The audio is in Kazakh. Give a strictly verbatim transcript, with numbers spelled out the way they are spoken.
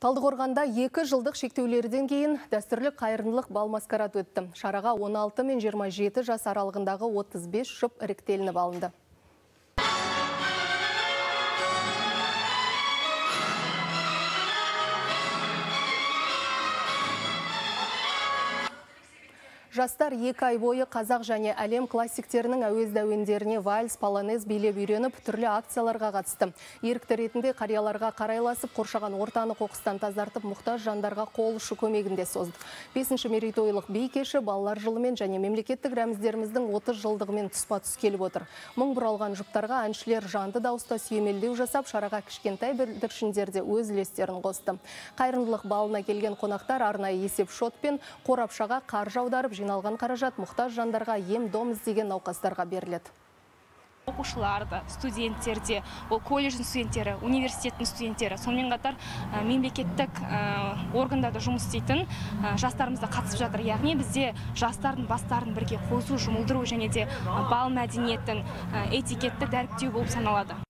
Талдықорғанда екі жылдық шектеулерден кейін дәстүрлі қайырымдылық бал маскарад өтті. Шараға он алты мен жиырма жеті жас аралығындағы отыз бес жұп іріктелініп алынды. Жастар екі ай бойы қазақ және әлем классиктерінің әуезді әуендеріне вальс, полонез билеп үйреніп, түрлі акцияларға қатысты. Ерікті ретінде қарияларға қарайласып, қоршаған ортаны қоқыстан тазартып, мұқтаж жандарға қол ұшы көмегінде созды. Бесінші мерейтойлық би кеші балалар жылымен және мемлекеттік рәміздеріміздің отыз жылдығымен тұспа-тұс келіп отыр. Мың бұралған жұптарға әншілер жанды дауыста сүйемелдеу жасап, шараға кішкентай бүлдіршіндерде өз үлестерін қосты. Қайырымдылық балына келген қонақтар арнайы есеп шотпен қорапшаға қаржы аударып, жиналған қаражат мұқтаж жандарға ем-дом іздеген науқастарға беріледі. Оқушыларды, студенттерде, ол колледждің студенттері, университеттің студенттері, сонымен қатар мемлекеттік органдарда жұмыс істейтін жастарымыз да қатысып жатыр. Яғни бізде жастардың бастарын бірге қосу, жұмылдыру және де бал мәдениетін, этикетті дәріптеу болып саналады.